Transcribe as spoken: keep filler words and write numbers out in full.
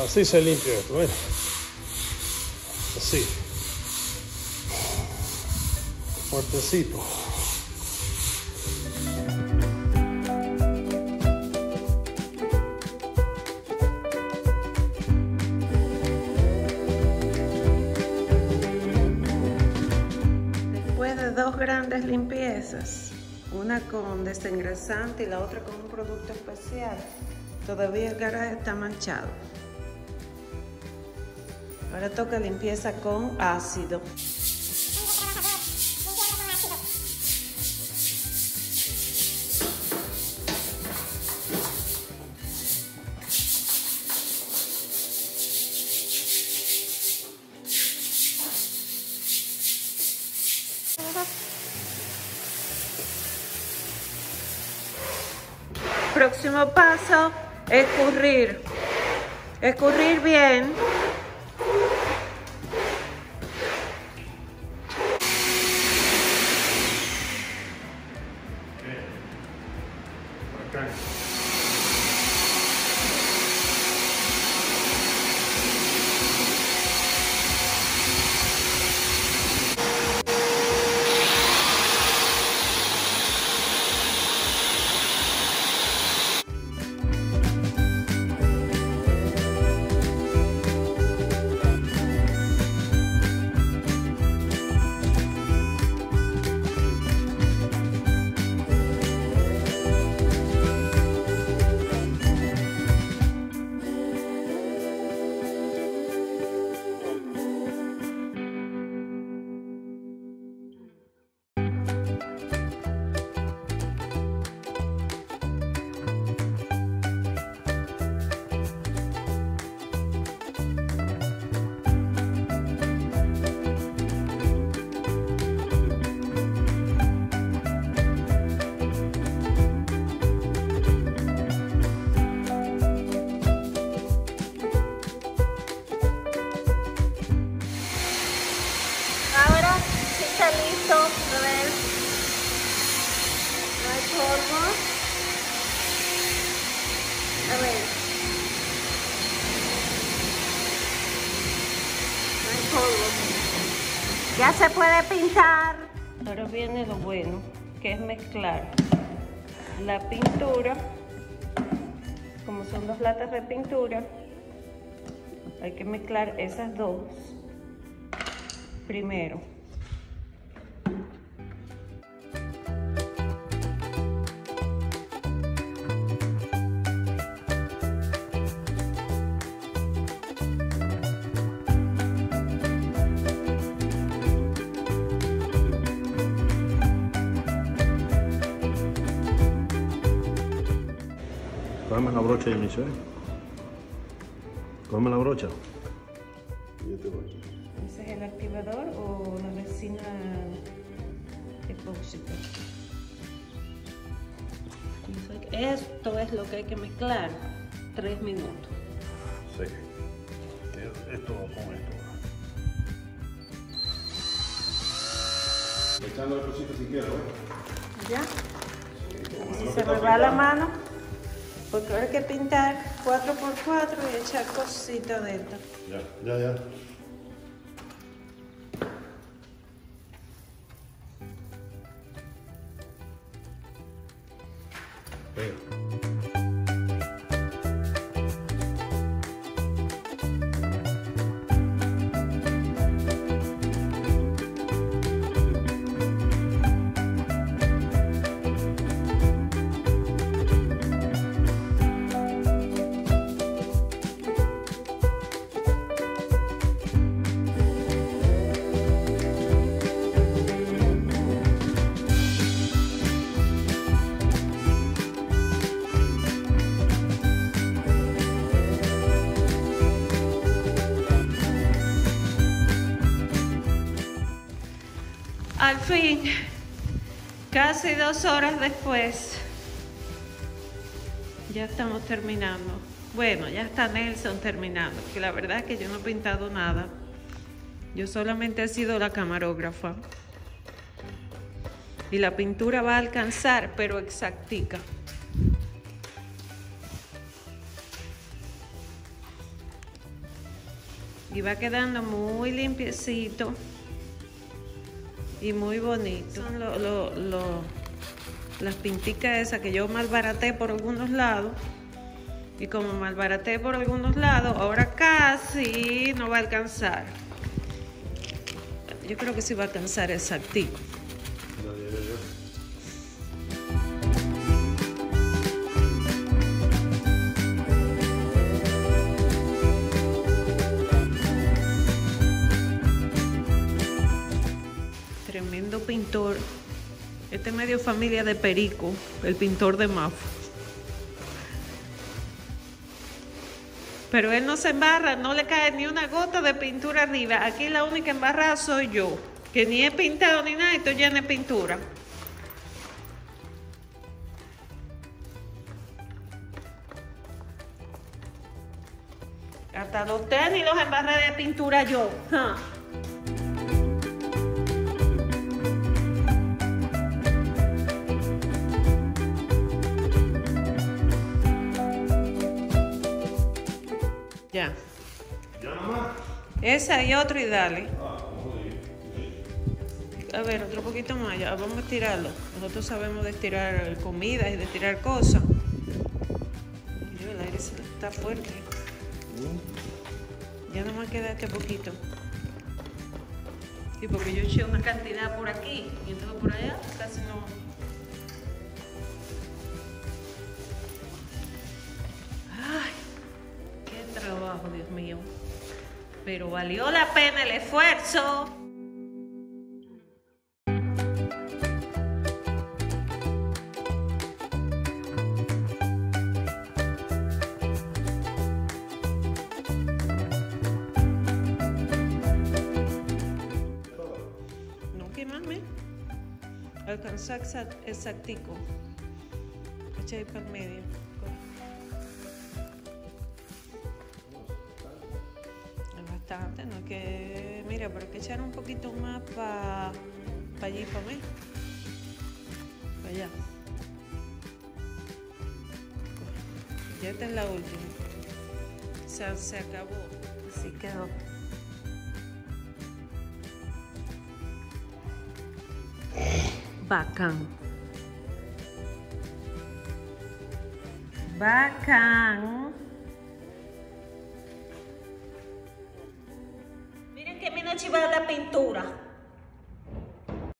Así se limpia esto, ¿ves? Así. Fuertecito. Después de dos grandes limpiezas, una con desengrasante y la otra con un producto especial, todavía el garaje está manchado. Ahora toca limpieza con ácido. Próximo paso, escurrir. Escurrir bien. Listo, a ver, no hay polvo, a ver, no hay polvo, ya se puede pintar. Ahora viene lo bueno, que es mezclar la pintura, como son dos latas de pintura, hay que mezclar esas dos primero. Cógeme la brocha de inicio, ¿eh? Cógeme la brocha. ¿Ese es el activador o la resina epóxica? Esto es lo que hay que mezclar. Tres minutos. Sí. Esto con esto. Echando la cosita si quiero, ¿eh? ¿Ya? Si se me va la mano. Porque hay que pintar cuatro por cuatro y echar cositas de esto. Ya, ya, ya. Venga. Al fin, casi dos horas después, ya estamos terminando. Bueno, ya está Nelson terminando, que la verdad es que yo no he pintado nada. Yo solamente he sido la camarógrafa. Y la pintura va a alcanzar, pero exactica. Y va quedando muy limpiecito y muy bonito. Son lo, lo, lo, las pinticas esas que yo malbaraté por algunos lados. Y como malbaraté por algunos lados, ahora casi no va a alcanzar. Yo creo que sí va a alcanzar exactico. Ya, ya, ya, ya. Tremendo pintor. Este es medio familia de Perico, el pintor de Mafo. Pero él no se embarra, no le cae ni una gota de pintura arriba. Aquí la única embarrada soy yo, que ni he pintado ni nada y estoy llena de pintura. Hasta los tenis los embarré de pintura yo. Huh. Ya. ¿Ya nomás? Esa y otro y dale. Ah, ¿cómo digo? A ver, otro poquito más. Ya, vamos a estirarlo. Nosotros sabemos de estirar comida y de estirar cosas. Dios, el aire se está fuerte. Ya nomás queda este poquito. Sí, porque yo eché una cantidad por aquí y entonces por allá casi no. Ay. Trabajo, Dios mío, pero valió la pena el esfuerzo. No quemarme, alcanzar exactico. Echa ahí para el medio. Bastante, no es que, mira, pero hay que echar un poquito más para pa allí, para mí, para allá. Ya esta es la última. O sea, se acabó, así quedó. Bacán. Bacán. Miren que me no chivada la pintura.